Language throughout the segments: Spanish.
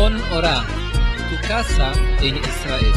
Machon Ora, tu casa en Israel.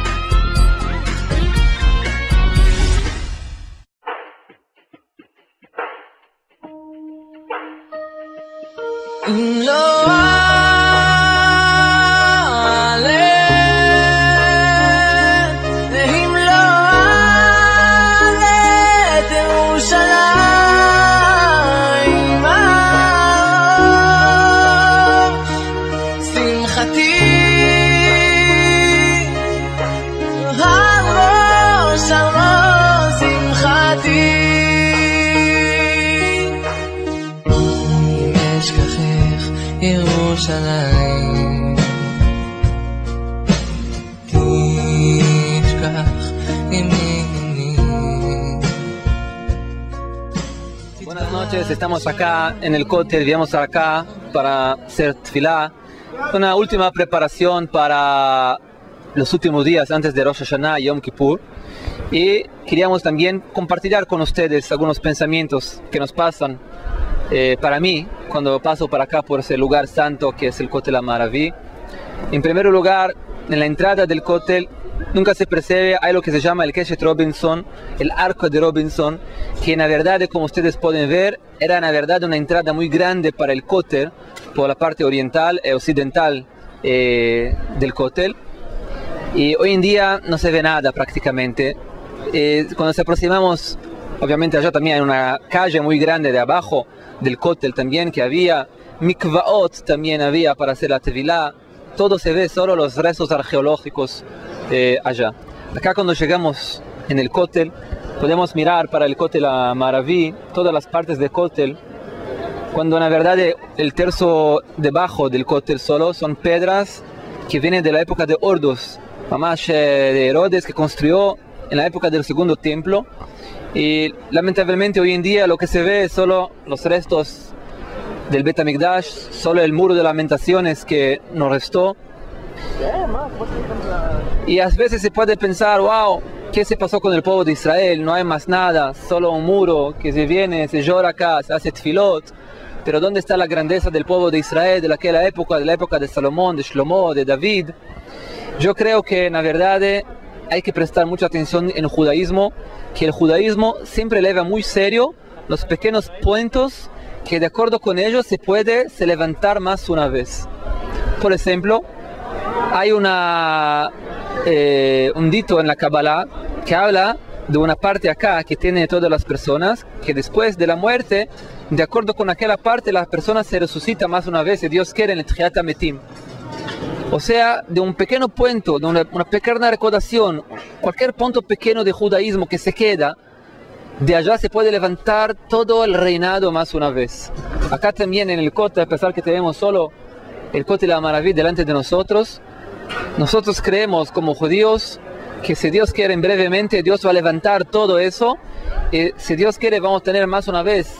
Buenas noches, estamos acá en el Kotel, viemos acá para hacer tefilá, una última preparación para los últimos días antes de Rosh Hashanah y Yom Kippur, y queríamos también compartir con ustedes algunos pensamientos que nos pasan para mí cuando paso para acá por ese lugar santo que es el Kotel Amaraví. En primer lugar, en la entrada del Kotel nunca se percibe, hay lo que se llama el Keshet Robinson, el arco de Robinson, que en la verdad, como ustedes pueden ver, era en la verdad una entrada muy grande para el Kotel, por la parte oriental y occidental del Kotel, y hoy en día no se ve nada prácticamente. Cuando nos aproximamos, obviamente allá también hay una calle muy grande de abajo del Kotel también, que había mikvaot también había para hacer la tevilá. Todo se ve, solo los restos arqueológicos allá. Acá cuando llegamos en el Kotel, podemos mirar para el Kotel Amaraví, todas las partes del Kotel, cuando en la verdad el tercio debajo del Kotel solo son piedras que vienen de la época de Ordos, mamás de Herodes, que construyó en la época del segundo templo, y lamentablemente hoy en día lo que se ve es solo los restos del Bet HaMikdash, solo el muro de lamentaciones que nos restó. Y a veces se puede pensar, wow, ¿qué se pasó con el pueblo de Israel? No hay más nada, solo un muro que se viene, se llora acá, se hace tefilot. Pero ¿dónde está la grandeza del pueblo de Israel de aquella época, de la época de Salomón, de Shlomo, de David? Yo creo que en la verdad hay que prestar mucha atención en el judaísmo, que el judaísmo siempre eleva muy serio los pequeños puntos que de acuerdo con ellos se levantar más una vez. Por ejemplo, hay un dito en la Kabbalah que habla de una parte acá que tiene todas las personas, que después de la muerte, de acuerdo con aquella parte, la persona se resucita más una vez, si Dios quiere, en el Tchiyat HaMetim. O sea, de un pequeño punto, de una pequeña recordación, cualquier punto pequeño de judaísmo que se queda, de allá se puede levantar todo el reinado más una vez. Acá también en el Kotel, a pesar que tenemos solo el Kotel Amaraví delante de nosotros, nosotros creemos como judíos que si Dios quiere brevemente, Dios va a levantar todo eso, y si Dios quiere vamos a tener más una vez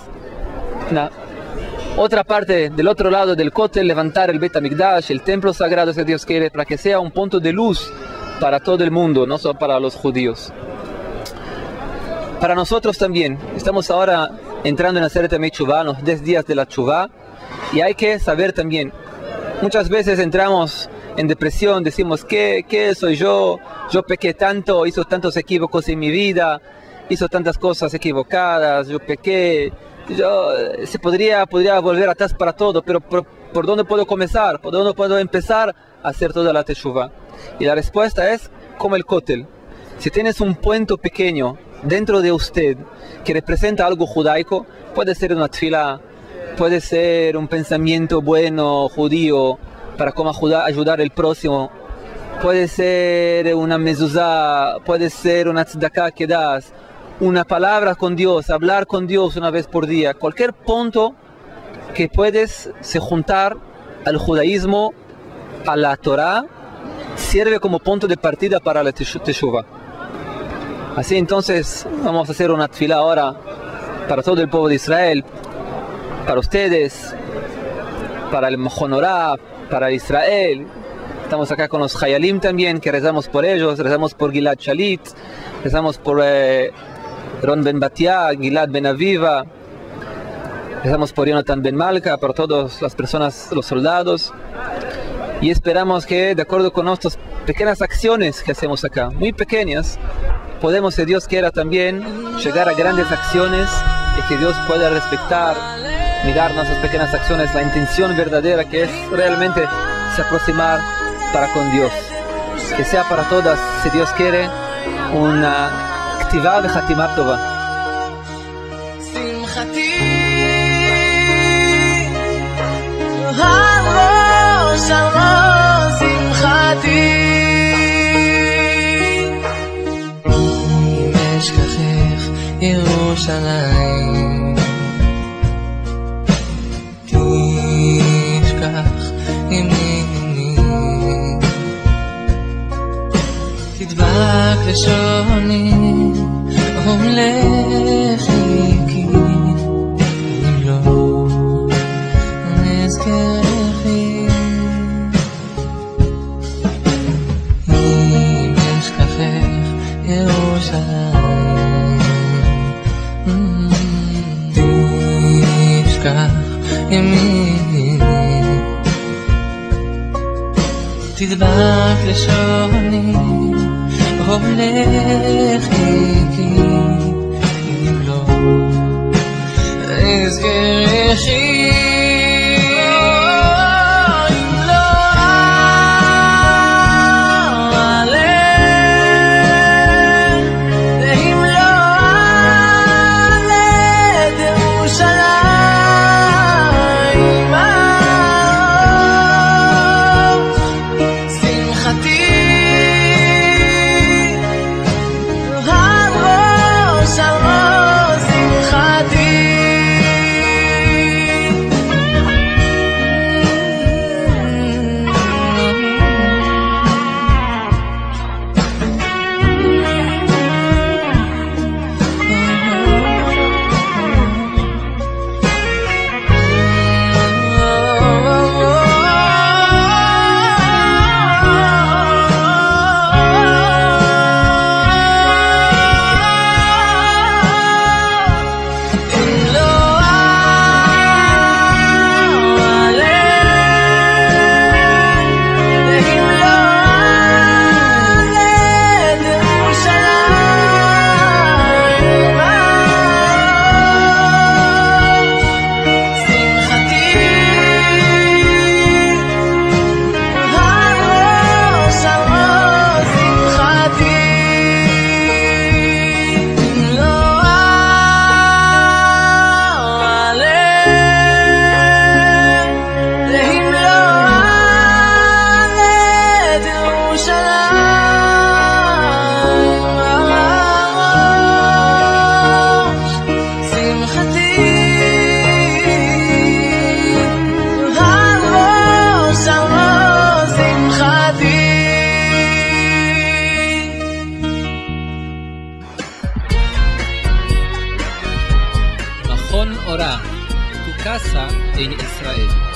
otra parte del otro lado del Kotel, levantar el Bet HaMikdash, el templo sagrado, si Dios quiere, para que sea un punto de luz para todo el mundo, no solo para los judíos. Para nosotros también, estamos ahora entrando en la Aseret Yemei Teshuvah, los 10 días de la Teshuvah, y hay que saber también, muchas veces entramos en depresión, decimos, ¿qué soy yo? Yo pequé tanto, hice tantos equívocos en mi vida, hice tantas cosas equivocadas, yo pequé, se podría volver atrás para todo, pero ¿por dónde puedo comenzar? ¿Por dónde puedo empezar a hacer toda la Teshuvah? Y la respuesta es como el Kotel. Si tienes un punto pequeño dentro de usted que representa algo judaico, puede ser una tefilá, puede ser un pensamiento bueno judío para cómo ayudar al próximo, puede ser una mezuzá, puede ser una tzedakah que das, una palabra con Dios, hablar con Dios una vez por día, cualquier punto que puedes se juntar al judaísmo, a la Torah, sirve como punto de partida para la Teshuvah. Así entonces vamos a hacer una tefilá ahora para todo el pueblo de Israel, para ustedes, para el Machon Ora, para Israel. Estamos acá con los Hayalim también, que rezamos por ellos, rezamos por Gilad Shalit, rezamos por Ron Ben Batia, Gilad Ben Aviva, rezamos por Jonathan Ben Malka, por todas las personas, los soldados. Y esperamos que, de acuerdo con nuestras pequeñas acciones que hacemos acá, muy pequeñas, podemos, si Dios quiera, también llegar a grandes acciones y que Dios pueda respetar, mirar nuestras pequeñas acciones, la intención verdadera que es realmente se aproximar para con Dios. Que sea para todas, si Dios quiere, una activada de Hatimat Tova. ירושלים תשכח ימיני תדבק לשוני ומלכי כי אם לא נזכרכי אם אשכחך ירושלים תשכח ימיני תדבק לשוני ומלכי כי אם לא אזכרכי מכון אורה, tu casa en Israel.